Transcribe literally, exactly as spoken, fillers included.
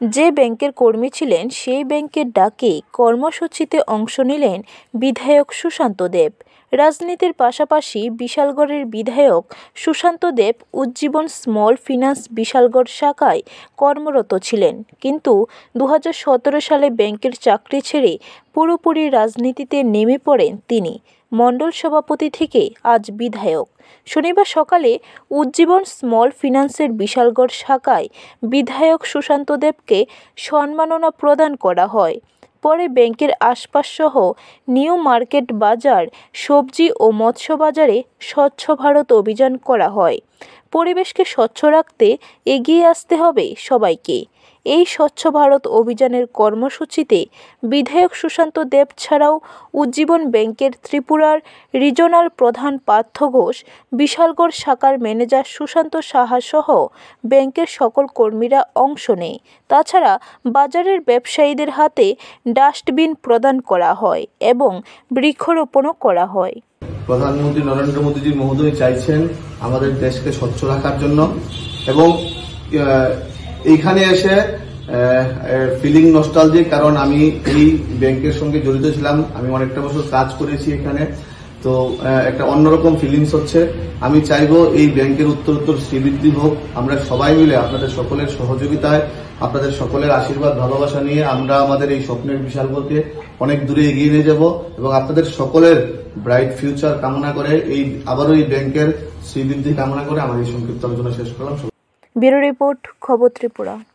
যে ব্যাংকের কর্মী ছিলেন সেই ব্যাংকের ডাকে কর্মসূচিতে অংশ নিলেন বিধায়ক সুশান্ত দেব। রাজনীতির পাশাপাশি বিশালগড়ের বিধায়ক সুশান্ত দেব উজ্জীবন স্মল ফিন্যান্স বিশালগড় শাখায় কর্মরত ছিলেন, কিন্তু দু হাজার সতেরো সালে ব্যাংকের চাকরি ছেড়ে পুরোপুরি রাজনীতিতে নেমে পড়েন তিনি। মণ্ডল সভাপতি থেকে আজ বিধায়ক। শনিবার সকালে উজ্জীবন স্মল ফিন্যান্সের বিশালগড় শাখায় বিধায়ক সুশান্ত দেবকে সম্মাননা প্রদান করা হয়। পরে ব্যাংকের আশপাশসহ নিউ মার্কেট বাজার, সবজি ও মৎস্য বাজারে স্বচ্ছ ভারত অভিযান করা হয়। পরিবেশকে স্বচ্ছ রাখতে এগিয়ে আসতে হবে সবাইকে। এই স্বচ্ছ ভারত অভিযানের কর্মসূচিতে বিধায়ক সুশান্ত দেব ছাড়াও উজ্জীবন ব্যাংকের ত্রিপুরার রিজনাল প্রধান পার্থ ঘোষ, বিশালগড় শাখার ম্যানেজার সুশান্ত সাহা সহ ব্যাংকের সকল কর্মীরা অংশ নেয়। তাছাড়া বাজারের ব্যবসায়ীদের হাতে ডাস্টবিন প্রদান করা হয় এবং বৃক্ষরোপণও করা হয়। প্রধানমন্ত্রী নরেন্দ্র মোদীজি মহোদয় চাইছেন আমাদের দেশকে স্বচ্ছ রাখার জন্য, এবং এইখানে এসে ফিলিং নস্টালজিক, কারণ আমি এই ব্যাংকের সঙ্গে জড়িত ছিলাম, আমি অনেকটা বছর কাজ করেছি এখানে, তো একটা অন্যরকম ফিলিংস হচ্ছে। আমি চাইবো এই ব্যাংকের উত্তরোত্তর শ্রীবৃদ্ধি হোক। আমরা সবাই মিলে আপনাদের সকলের সহযোগিতায়, আপনাদের সকলের আশীর্বাদ ভালোবাসা নিয়ে আমরা আমাদের এই স্বপ্নের বিশালগড়কে অনেক দূরে এগিয়ে নিয়ে যাব, এবং আপনাদের সকলের ব্রাইট ফিউচার কামনা করে এই আবারও এই ব্যাংকের শ্রীবৃদ্ধি কামনা করে আমার এই সংক্ষিপ্ত আলোচনা শেষ করলাম। ব্যুরো রিপোর্ট, খবর ত্রিপুরা।